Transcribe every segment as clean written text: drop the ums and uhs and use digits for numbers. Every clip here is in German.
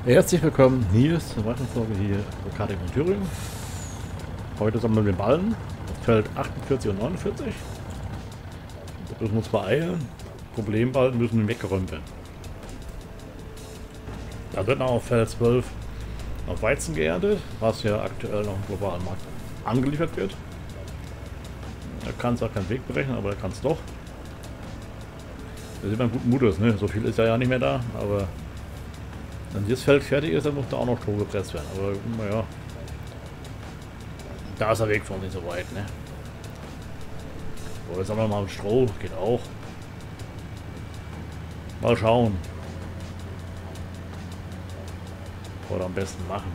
Herzlich willkommen hier zur weiteren Folge hier auf Karting von Thüringen. Heute sammeln wir den Ballen auf Feld 48 und 49. Da müssen wir uns beeilen. Problemballen müssen weggeräumt werden. Da wird noch auf Feld 12 auf Weizen geerntet, was ja aktuell noch im globalen Markt angeliefert wird. Da kann es auch keinen Weg berechnen, aber er kann es doch. Da sieht man guten Mutes, ne? So viel ist ja nicht mehr da, aber wenn das Feld fertig ist, dann muss da auch noch Stroh gepresst werden. Aber naja, da ist der Weg für uns nicht so weit, ne? So, jetzt haben wir mal Stroh, geht auch. Mal schauen, was wir am besten machen.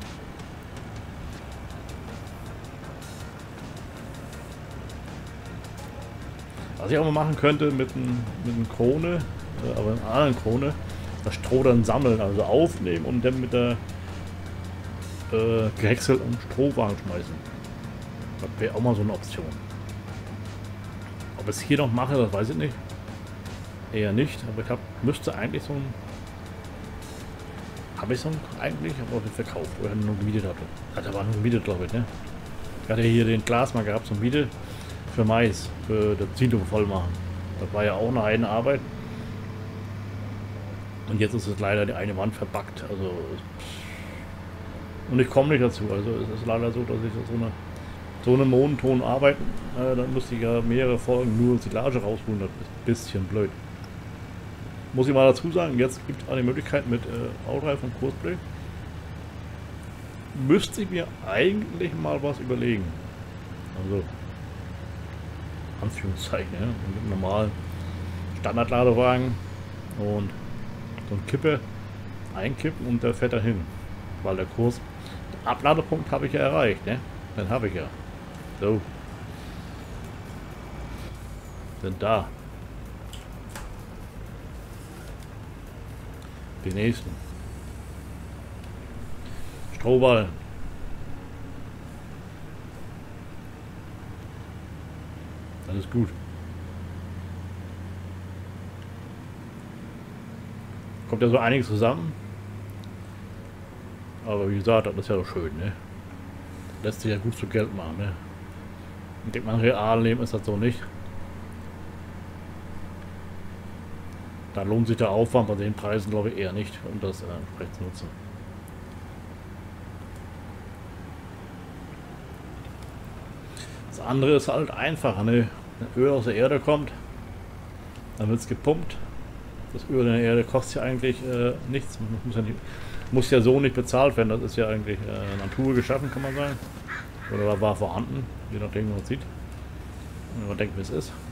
Was ich auch mal machen könnte mit einem Krone, aber einer anderen Krone, das Stroh dann sammeln, also aufnehmen und dann mit der gehäckselten Strohwagen schmeißen. Das wäre auch mal so eine Option. Ob ich es hier noch mache, das weiß ich nicht. Eher nicht, aber ich müsste eigentlich so ein... Habe ich so einen eigentlich, aber den verkauft, wo er nur gemietet hatte. Da war nur gemietet, glaube ich, ne? Ich hatte hier den Glas mal gehabt, so ein Miete für Mais, für das Siedlung voll machen. Das war ja auch eine Arbeit. Und jetzt ist es leider die eine Wand verbackt. Also und ich komme nicht dazu. Also es ist leider so, dass ich so eine monoton arbeiten, dann müsste ich ja mehrere Folgen nur Silage rausholen. Das ist ein bisschen blöd. Muss ich mal dazu sagen, jetzt gibt es eine Möglichkeit mit Autoreifen und Kursplay. Müsste ich mir eigentlich mal was überlegen. Also Anführungszeichen, ja. Mit einem normalen Standardladewagen und so ein Kippe einkippen und der fährt dahin. Weil der Kurs, den Abladepunkt habe ich ja erreicht, ne? Den habe ich ja. So. Sind da. Die nächsten. Strohballen. Alles gut. Kommt ja so einiges zusammen. Aber wie gesagt, das ist ja doch schön, ne? Lässt sich ja gut zu Geld machen, ne? Ich denke mal, im realen Leben ist das so nicht. Da lohnt sich der Aufwand bei den Preisen, glaube ich, eher nicht, um das entsprechend zu nutzen. Das andere ist halt einfacher, ne? Wenn Öl aus der Erde kommt, dann wird es gepumpt. Das Öl in der Erde kostet ja eigentlich nichts. Muss ja so nicht bezahlt werden. Das ist ja eigentlich Natur geschaffen, kann man sagen. Oder war vorhanden, je nachdem, wie man sieht. Wenn man denkt, wie es ist.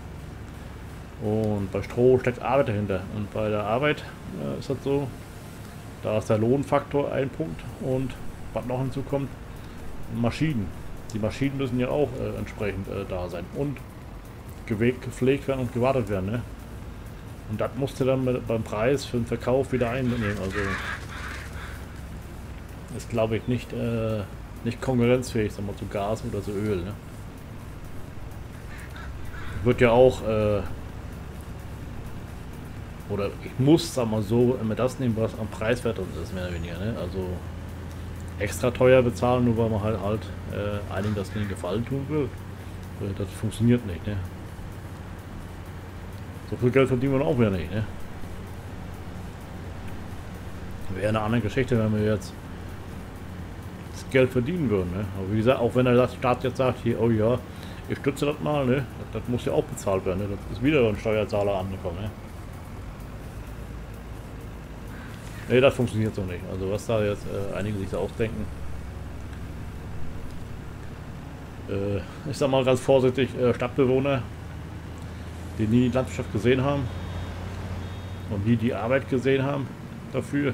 Und bei Stroh steckt Arbeit dahinter. Und bei der Arbeit ist das so, da ist der Lohnfaktor ein Punkt. Und was noch hinzukommt, Maschinen. Die Maschinen müssen ja auch entsprechend da sein. Und gepflegt werden und gewartet werden. Ne? Und das musste dann beim Preis für den Verkauf wieder einnehmen. Also ist, glaube ich, nicht konkurrenzfähig, sagen wir, zu Gas oder zu Öl. Ne? Wird ja auch oder ich muss, sagen wir so, immer das nehmen, was am Preiswert ist, mehr oder weniger. Ne? Also extra teuer bezahlen, nur weil man halt einigen das den Gefallen tun will. Das funktioniert nicht. Ne? So viel Geld verdienen wir auch wieder nicht. Ne? Wäre eine andere Geschichte, wenn wir jetzt das Geld verdienen würden. Ne? Aber wie gesagt, auch wenn der Staat jetzt sagt, hier, oh ja, ich stütze das mal, ne? Das muss ja auch bezahlt werden. Ne? Das ist wieder ein Steuerzahler angekommen. Ne? Ne, das funktioniert so nicht. Also was da jetzt einige sich da ausdenken. Ich sag mal ganz vorsichtig, Stadtbewohner, die nie die Landwirtschaft gesehen haben und nie die Arbeit gesehen haben dafür.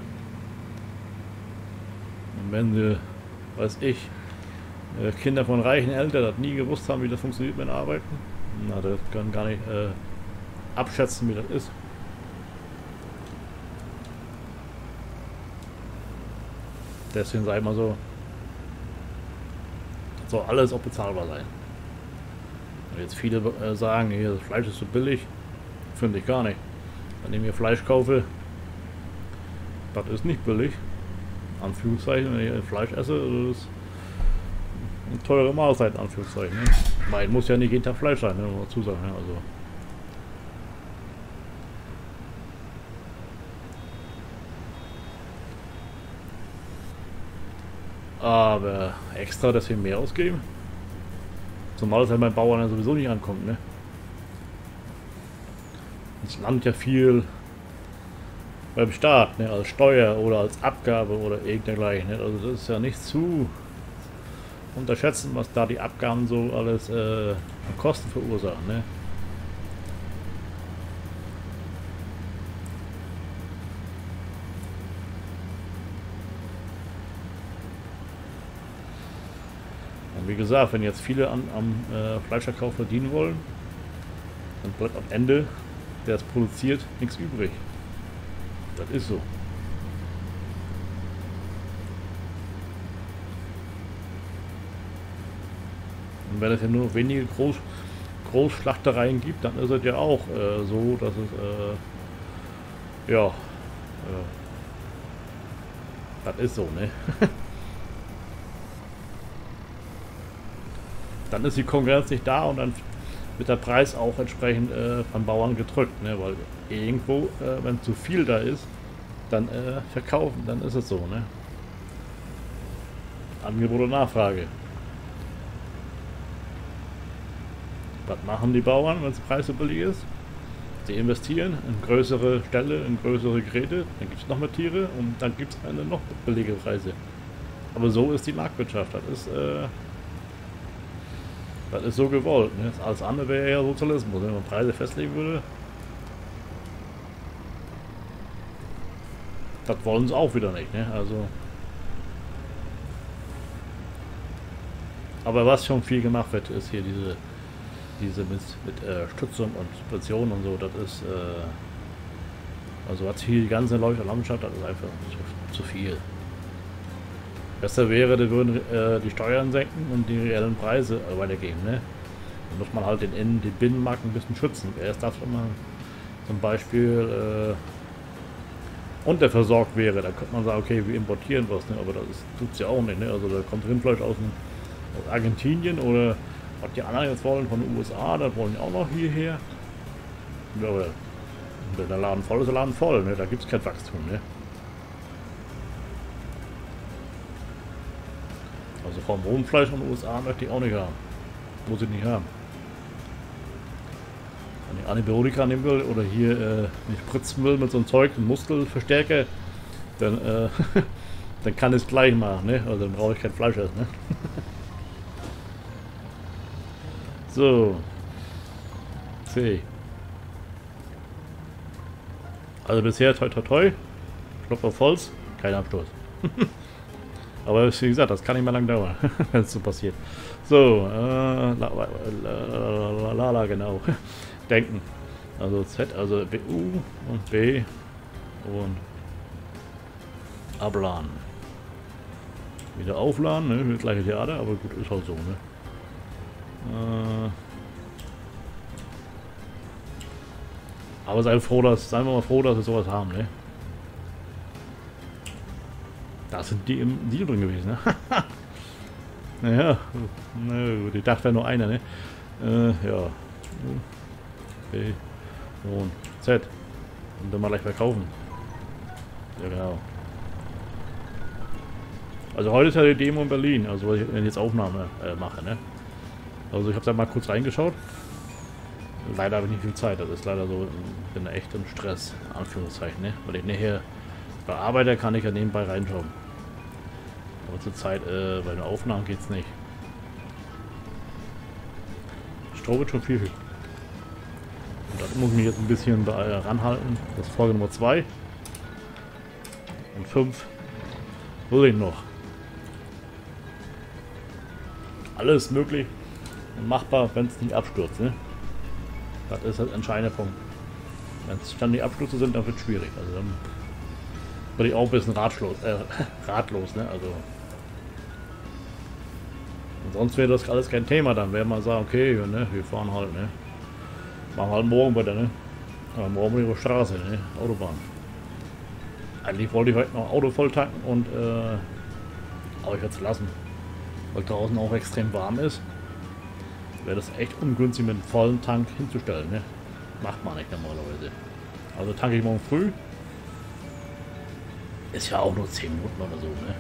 Und wenn sie, weiß ich, Kinder von reichen Eltern das nie gewusst haben, wie das funktioniert mit Arbeiten, na, das können gar nicht abschätzen, wie das ist. Deswegen sage ich mal so, das soll alles auch bezahlbar sein. Und jetzt viele sagen, hier, das Fleisch ist so billig, finde ich gar nicht. Wenn ich mir Fleisch kaufe, das ist nicht billig. Anführungszeichen, wenn ich Fleisch esse, das ist eine teure Mahlzeit, Anführungszeichen. Ne? Weil muss ja nicht jeden Tag Fleisch sein, ne? Muss man dazu sagen. Ne? Also. Aber extra deswegen mehr ausgeben. Zumal es halt beim Bauern ja sowieso nicht ankommt, ne? Das Land ja viel beim Staat, ne? Als Steuer oder als Abgabe oder irgendein ne? Also das ist ja nicht zu unterschätzen, was da die Abgaben so alles an Kosten verursachen, ne? Wie gesagt, wenn jetzt viele am Fleischverkauf verdienen wollen, dann bleibt am Ende, der es produziert, nichts übrig. Das ist so. Und wenn es ja nur noch wenige Großschlachtereien gibt, dann ist es ja auch so, dass es ja, das ist so, ne? Dann ist die Konkurrenz nicht da und dann wird der Preis auch entsprechend von Bauern gedrückt, ne? Weil irgendwo, wenn zu viel da ist, dann verkaufen, dann ist es so, ne? Angebot und Nachfrage. Was machen die Bauern, wenn der Preis so billig ist? Sie investieren in größere Ställe, in größere Geräte, dann gibt es noch mehr Tiere und dann gibt es eine noch billige Preise. Aber so ist die Marktwirtschaft, das ist so gewollt. Ne? Alles andere wäre ja Sozialismus. Wenn man Preise festlegen würde, das wollen sie auch wieder nicht. Ne? Also, aber was schon viel gemacht wird, ist hier diese mit Stützung und Subventionen und so. Das ist also was hier die ganze Landschaft, das ist einfach zu viel. Besser wäre, die würden die Steuern senken und die reellen Preise weitergeben. Ne? Dann muss man halt den Binnenmarkt ein bisschen schützen. Erst das, wenn man zum Beispiel unterversorgt wäre, dann könnte man sagen, okay, wir importieren was, ne? Aber das tut es ja auch nicht. Ne? Also da kommt Rindfleisch aus Argentinien oder was die anderen jetzt wollen von den USA, das wollen die auch noch hierher. Ja, aber wenn der Laden voll ist, der Laden voll. Ne? Da gibt es kein Wachstum. Ne? Also vom Rundfleisch in den USA möchte ich auch nicht haben. Muss ich nicht haben. Wenn ich Antibiotika nehmen will oder hier nicht spritzen will mit so einem Zeug, einem Muskelverstärker, dann, dann kann ich es gleich machen. Ne? Also dann brauche ich kein Fleisch essen. Ne? So. C. Also bisher toi toi toi. Klopf auf Holz. Kein Abstoß. Aber wie gesagt, das kann nicht mehr lang dauern, wenn es so passiert. So, Lala, genau. Denken. Also Z, also BU und B und abladen. Wieder aufladen, ne? Das gleiche Theater, aber gut, ist halt so, ne? Aber seien wir mal froh, dass wir sowas haben, ne? Da sind die im Deal drin gewesen, ne? Naja, na gut, ich dachte, wäre nur einer, ne? Ja. B und Z. Und dann mal gleich verkaufen. Ja, genau. Also heute ist ja die Demo in Berlin, also wenn ich jetzt Aufnahme mache, ne? Also ich habe da mal kurz reingeschaut. Leider habe ich nicht viel Zeit, das ist leider so, ich bin echt im Stress, Anführungszeichen, ne? Weil ich nachher bei Arbeiter kann ich ja nebenbei reinschauen. Aber zur Zeit bei den Aufnahmen geht's nicht. Stroh wird schon viel. Und das muss ich mich jetzt ein bisschen ranhalten. Das ist Folge Nummer 2. Und 5 will ich noch. Alles möglich und machbar, wenn es nicht abstürzt. Ne? Das ist der entscheidende Punkt. Wenn es ständig Abstürze sind, dann wird es schwierig. Also dann bin ich auch ein bisschen ratlos. Ne? Also sonst wäre das alles kein Thema. Dann wäre man sagen, okay, ne, wir fahren halt, ne? Machen wir halt morgen wieder, ne? Aber morgen über Straße, ne? Autobahn. Eigentlich wollte ich heute noch Auto voll tanken und aber ich werde es lassen, weil draußen auch extrem warm ist. Wäre das echt ungünstig mit einem vollen Tank hinzustellen, ne? Macht man nicht normalerweise. Also tanke ich morgen früh. Ist ja auch nur 10 Minuten oder so, ne?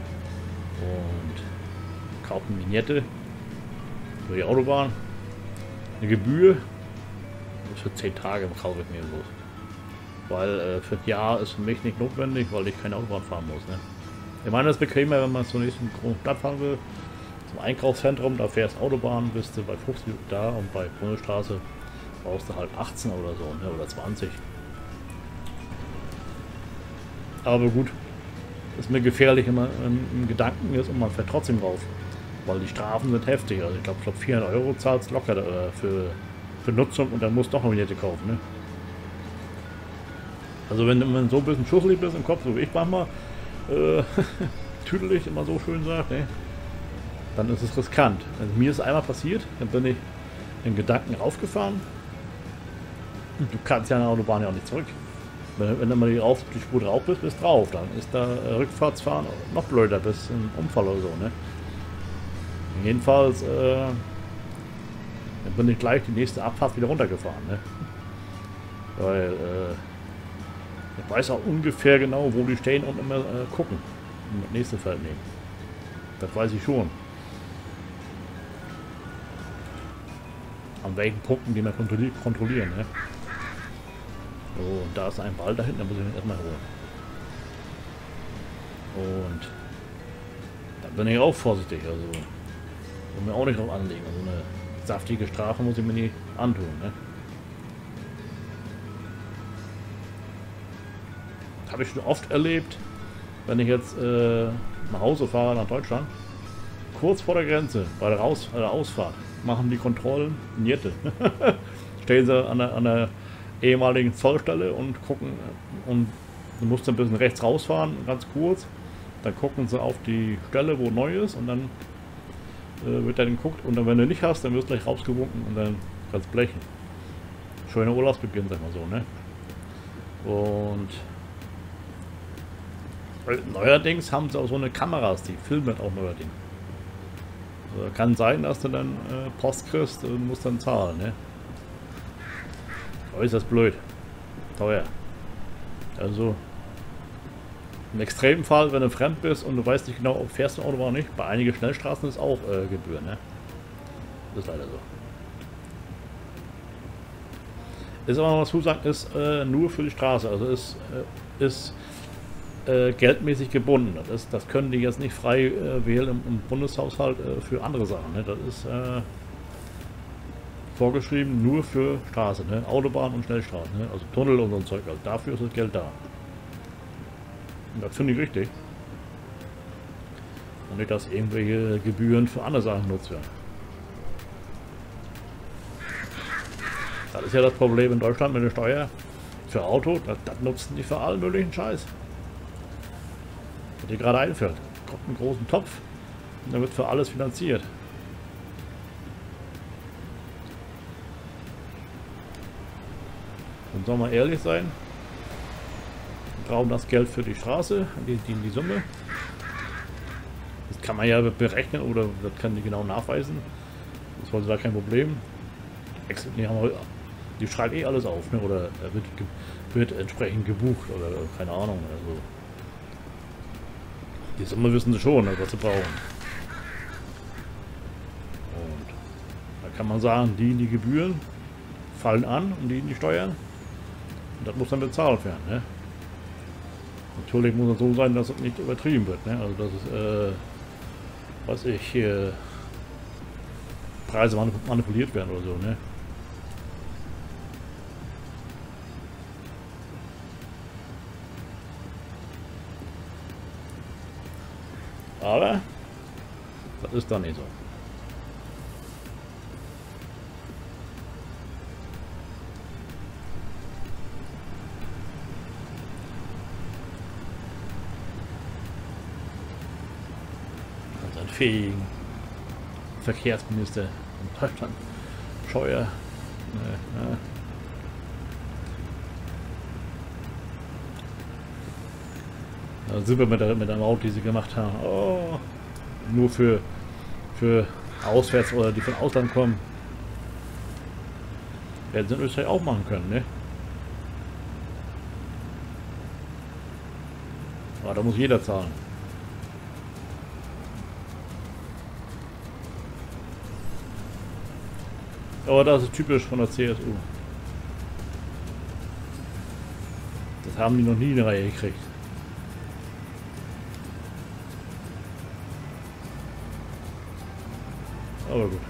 Und kaufe eine Vignette für die Autobahn. Eine Gebühr. Das für 10 Tage kaufe ich mir bloß. Weil für ein Jahr ist für mich nicht notwendig, weil ich keine Autobahn fahren muss, ne? Ich meine, das ist bequemer, wenn man zur nächsten großen Stadt fahren will. Zum Einkaufszentrum, da fährst Autobahn, bist du bei 50 Minuten da und bei Bundesstraße brauchst du halt 18 oder so, ne? Oder 20. Aber gut, ist mir gefährlich immer im Gedanken ist und man fährt trotzdem rauf. Weil die Strafen sind heftig. Also ich glaube 400 Euro zahlst locker für Nutzung und dann musst du doch eine Vignette kaufen. Ne? Also wenn man so ein bisschen schusselig bist im Kopf, so wie ich manchmal, tüdelig immer so schön sagt, ne? Dann ist es riskant. Also mir ist einmal passiert, dann bin ich in Gedanken raufgefahren. Und du kannst ja an der Autobahn ja auch nicht zurück. Wenn du mal die Spur drauf bist drauf. Dann ist da Rückfahrtsfahren noch blöder, bis ein Unfall oder so, ne? Jedenfalls dann bin ich gleich die nächste Abfahrt wieder runtergefahren, ne? Weil ich weiß auch ungefähr genau, wo die stehen und immer gucken und das nächste Feld nehmen. Das weiß ich schon. An welchen Punkten die wir kontrollieren, ne? So, und da ist ein Ball da hinten, da muss ich ihn erstmal holen. Und da bin ich auch vorsichtig, also will mir auch nicht drauf anlegen. Also eine saftige Strafe muss ich mir nicht antun, ne? Habe ich schon oft erlebt, wenn ich jetzt nach Hause fahre, nach Deutschland, kurz vor der Grenze, bei der Ausfahrt, machen die Kontrollen Vignette. Stehen sie an der ehemaligen Zollstelle und gucken, und du musst ein bisschen rechts rausfahren, ganz kurz, dann gucken sie auf die Stelle, wo neu ist, und dann wird dann geguckt, und dann, wenn du nicht hast, dann wirst du gleich rausgewunken und dann kannst du blechen. Schöner Urlaubsbeginn, sag mal so, ne? Und neuerdings haben sie auch so eine Kameras, die filmen auch neuerdings. Also kann sein, dass du dann Post kriegst und musst dann zahlen, ne? Aber ist das blöd. Teuer. Also im extremen Fall, wenn du fremd bist und du weißt nicht genau, ob fährst du Auto oder nicht, bei einigen Schnellstraßen ist auch Gebühr, ne? Das ist leider so. Ist aber noch was zu sagen, ist nur für die Straße, also ist geldmäßig gebunden. Das können die jetzt nicht frei wählen im Bundeshaushalt für andere Sachen, ne? Das ist vorgeschrieben nur für Straße, ne? Autobahn und Schnellstraßen, ne? Also Tunnel und so ein Zeug, also dafür ist das Geld da. Und das finde ich richtig. Und nicht, dass irgendwelche Gebühren für andere Sachen genutzt werden. Das ist ja das Problem in Deutschland mit der Steuer für Auto. Das nutzen die für allen möglichen Scheiß. Was dir gerade einfällt. Kommt einen großen Topf und dann wird für alles finanziert. Und soll man ehrlich sein, wir brauchen das Geld für die Straße, die Summe. Das kann man ja berechnen oder das kann die genau nachweisen. Das sollte da kein Problem. Die schreibt eh alles auf, ne? Oder wird entsprechend gebucht oder keine Ahnung. Also die Summe wissen sie schon, was sie brauchen. Und da kann man sagen, die Gebühren fallen an und die Steuern. Und das muss dann bezahlt werden, ne? Natürlich muss es so sein, dass es nicht übertrieben wird, ne? Also dass es, was ich, Preise manipuliert werden oder so, ne? Aber das ist dann nicht so. Unseren fähigen Verkehrsminister in Deutschland, Scheuer. Super mit der Maut, die sie gemacht haben. Oh, nur für auswärts oder die von Ausland kommen. Hätten sie in Österreich auch machen können, ne? Aber da muss jeder zahlen. Aber das ist typisch von der CSU. Das haben die noch nie in die Reihe gekriegt. Aber gut.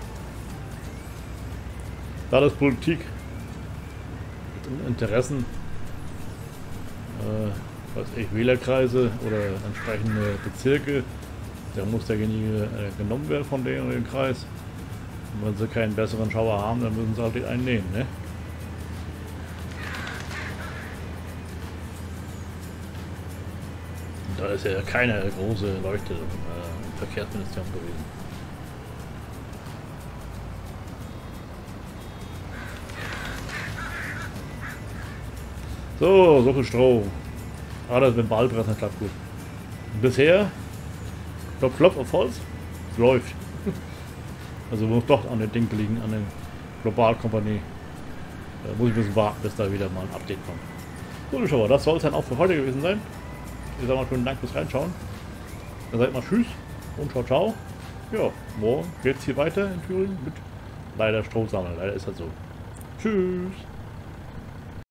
Da ist Politik mit Interessen, weiß ich, Wählerkreise oder entsprechende Bezirke, da muss derjenige genommen werden von denen oder dem Kreis. Und wenn sie keinen besseren Schauer haben, dann müssen sie halt den einen nehmen, ne? Und da ist ja keine große Leuchte im Verkehrsministerium gewesen. So viel Stroh. Ah, das mit dem Ballpressen klappt gut. Und bisher, klopf, klopf auf Holz, es läuft. Also muss doch an den Ding liegen, an der Globalkompanie. Da muss ich ein bisschen warten, bis da wieder mal ein Update kommt. So, Zuschauer, das soll es dann auch für heute gewesen sein. Ich sage mal vielen Dank fürs Reinschauen. Dann seid mal tschüss und ciao, ciao. Ja, morgen geht es hier weiter in Thüringen mit leider Strohsammeln. Leider ist das so. Tschüss.